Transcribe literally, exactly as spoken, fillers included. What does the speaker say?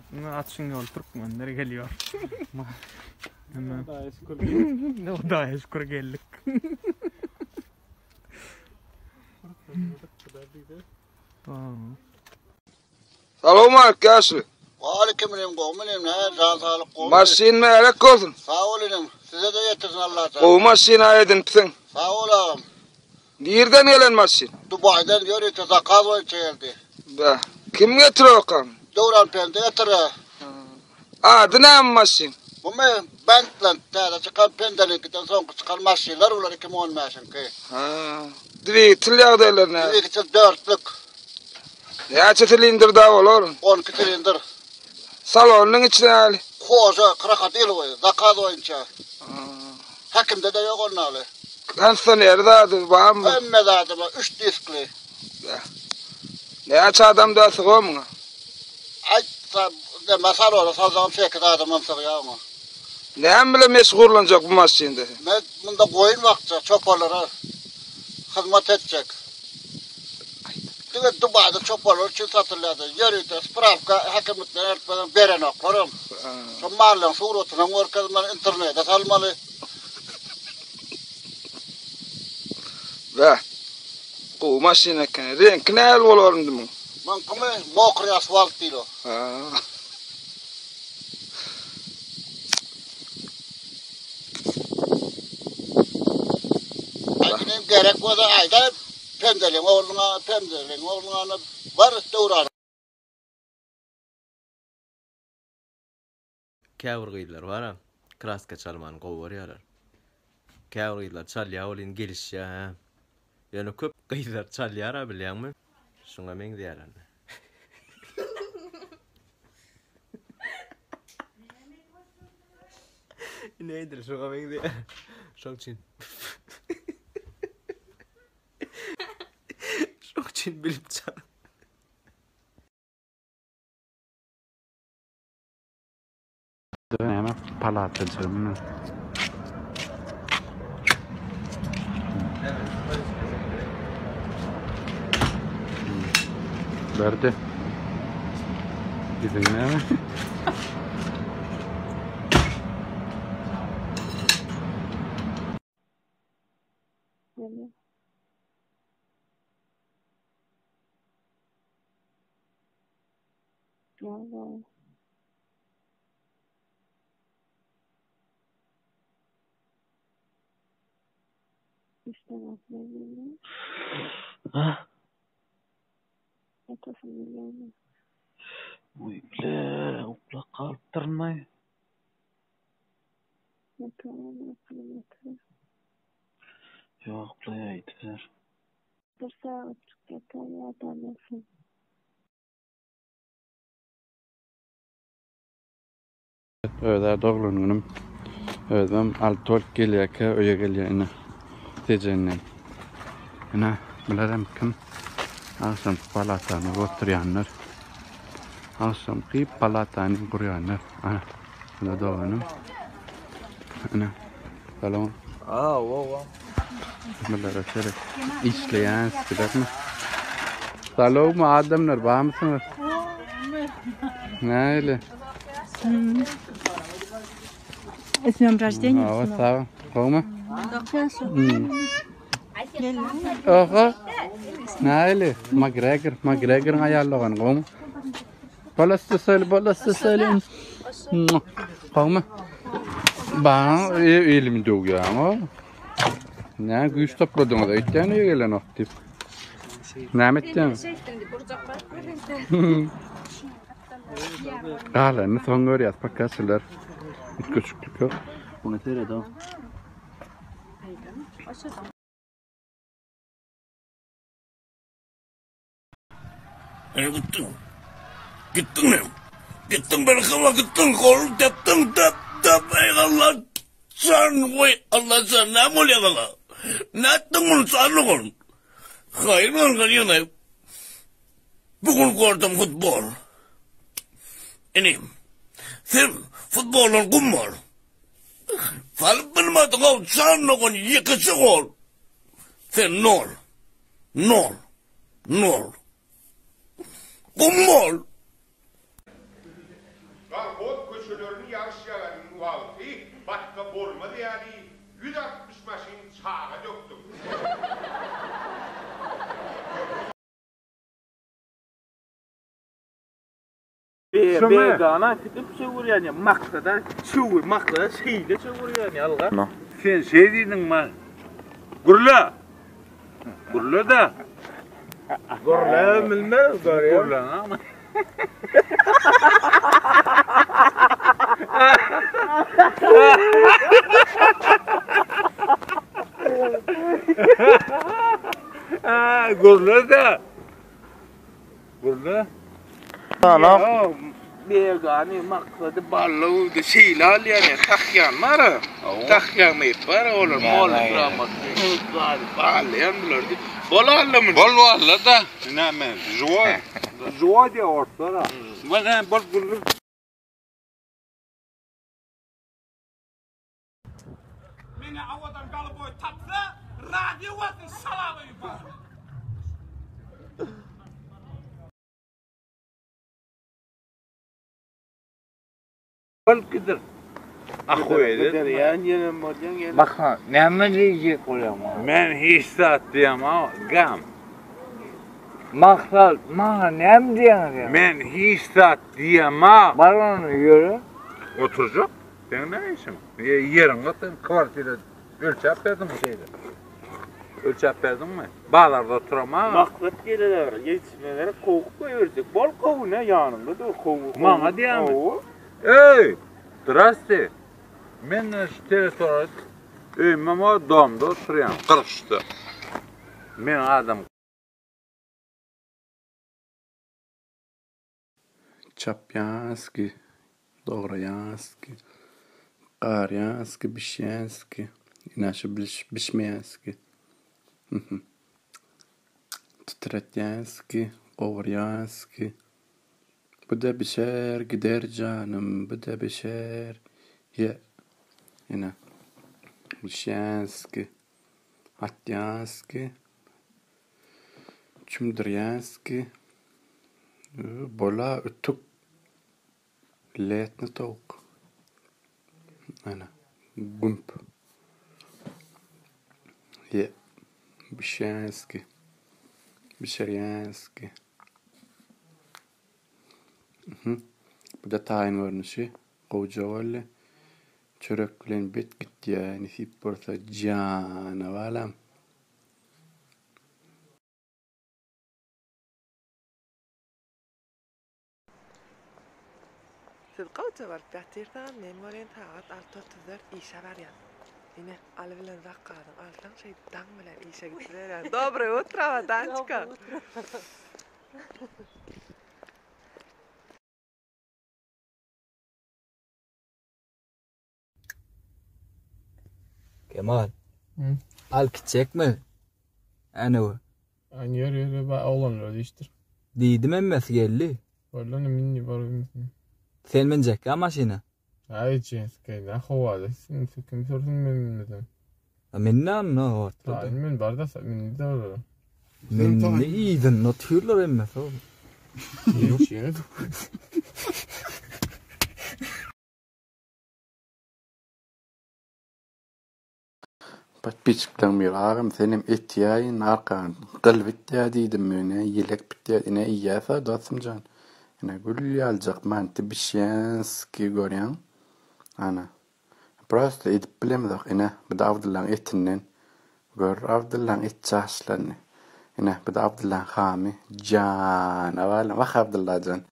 Atışın yol Türkmenler geliyor. O da şükür geldik. Salam aleyküm. Aleyküm selam qo'milim, ne can sağlık qo'milim. Masin mi elek olsun? Sağ olun. Size de yetirsin Allah razı O olsun. masin ayedin psin. Sağ olun. Nereden gelen masin? Dubai'den görüyor ki zakaz oyun çekildi. Be. Kim getiriyor bakalım? Doğran pende yatırı. Adı ne masin? Bu me Bentland'da çıkan pendelikten son çıkan maşinler ular kim olmasın ki. Ha. Dvi tılyak derler ne? Bir iki dörtlük. Neçe silindir daha olur? on iki silindir. Salonun içine ali. Koca kıraka değil o. Zakaz oyuncu. Hakimde de yok onlarla. Kansa nerede adı var mı? Emme de adı üç diskli. Neçe adam da sıkıyor mu? Ay de masal olur. Sazam sekiz adamım sıkıyor ama. Ne bile meşgullanacak bu masinde? Ben bunda koyun vakti çoparlara hizmet edecek. Diye Dubai'de çoparlar için satırladı. Yürüyde spravka hakimlikten etmeden veren oklarım. Şu mahallin surutuna orkazından internete salmalı. Ve bu masine kan renk ne el olur mu? Ben kime mokri asfalt değil o. Ha. Benim gerek o da ayda pendelin oğluna pendelin oğluna var doğrar. Käwrgýlar bara kraska çalman gowarýarlar. Käwrgýlar çalýar bolyn gelişýär. Ýöne köp gyýlar çalýar bilýärmi? Şoňa men diýärler. Nedir şoňa men diýär? Şoň üçin. Şoň üçin bilip çal. Döneme palatıcım. Verdi. Gidin mi? Vallahi. İşte nasıl Ah, Yatası biliyorum. uyple, upla kalktırmay. Yatıyorum, yatıyorum, yatıyorum. Yok, upla aytılar. Bir saat yatar, yatamazsın. Öder doğrun günüm. Ödüm altol geliyake öye geliyene. Tecennem. Ana bilerim kim? Asam palatany oturyanlar. Asam ki palatany kuryanlar. Ana. Bula doğanım. Ana. Salam. Ah, wow, wow. Bilerim şöyle işleyen sıkıntı. Salam adamlar var mısınız? Ne öyle? С днем рождения. Aa, sağ ol. Kovma. Хорошо. Oha. Naili, McGregor, McGregor'ın ayarlagan kovma. Balası söyle, balası söyle. Kovma. Bana elim doğuyor ama. Ne güç topladın daitten iyi gelen aktif. Ne ettin? Hala ne son görüyoruz pakasılar. Hiç küçüklük yok. Bu ne tere da? E gittin. Gittin mi? Gittin beni kıma gittin. Kol teptin tep tep. Ey Allah. Sen koy. Allah sen ne mi oluyor Allah? Ne ettin bunu sanlı kol? Hayır mı olgan yana? Bugün gördüm futbol. Enim. Sen futbolun kummar. Falıp bilmedin o sanlı kol. Yıkısı kol. Sen nol. Nol. Nol. Kummar. Olmadı yani yüz altmış maşin sağa döktüm. Be be gana gidip çevir yani maksada çevir maksada şeyle çevir yani alga. No. Sen şey dedin mi? Gurla. Gurla da. Gorla bilmez gorya. Gurla ama. Ha, gurla da. Gurla. Ana be gani maksada ballı da şeyle al yani takyan var. Takyan mı var oğlum mol drama. Gani ballı yandılar. Bola anlamı. Bol valla da. Ne men? Joa. Joa diye ortada. Bana bol gurla. Beni avadan kalıboy tatlı, radyo vakti salamı yukarı. Bol gider. Akhoydu. Yani yine modern yani. Bak ha, ne diyecek oluyor mu? Ben hissat diyem ama gam. Maksat ma ne diyorsun? Ben hissat diyem ama. Bana onu yürü. Oturacak. Sen ne işin? Yerin katın kvartira ölçep verdin mi şeyde? Ölçep verdin mi? Bağlarda oturama. Maksat geleler, yetişmeleri kovuk koyuyorsak. Bol kovu ne yanında da kovu. Mama diyem mi? Ey! Zdrasте. Men şu territorial öyüm o domda oturuyorum. Kırıştı. Men adam. Чапянский, Доброянский, Qaryanский, Bishyanский, иначе Bishmyanский, Titratyanский, Qovryanский. Bu da bişer gider canım, bu da bişer. Ya, yine Bishyanский, Hatyanский, Chumdryanский. Bola ötük letni tavuk. Ana gump. Ye Bishyanski. Bisharyanski. Mhm. Bu da tayin görünüşü. Qovjavalle. Çörek bit gitti yani sip borsa cana valam. Tilqawta var bätirdan men bolen taat alta tuzar işe berýän. Ine al bilen zaqqadym altan şey daň bilen işe gitdiler. Доброе утро, Данчка. Kemal. Al gidecek mi? Ana o. Ani yürü yürü ba oğlanlar değiştir. Diýdim emmesi geldi. Vallahi minni var mısın? Sen minjek ha maşina. Ay cins kayda havalı. Sen fikrim sorsun memnunum. Minni anna orta. Tayin men barda minni de olur. Minni iýdin natürler emmes o. Yok şey. Подписчиктан мирагым сеним этияйын аркан кыл биття дийдим мene yelek bitti ine iyasa dostumcan ine gül yaljak man tibişyanski görýän ana prosta edip bilemdik ine bida Abdullah etinden gör Abdullah et çaşlarını ine bida Abdullah hami can awalan wa Abdullah can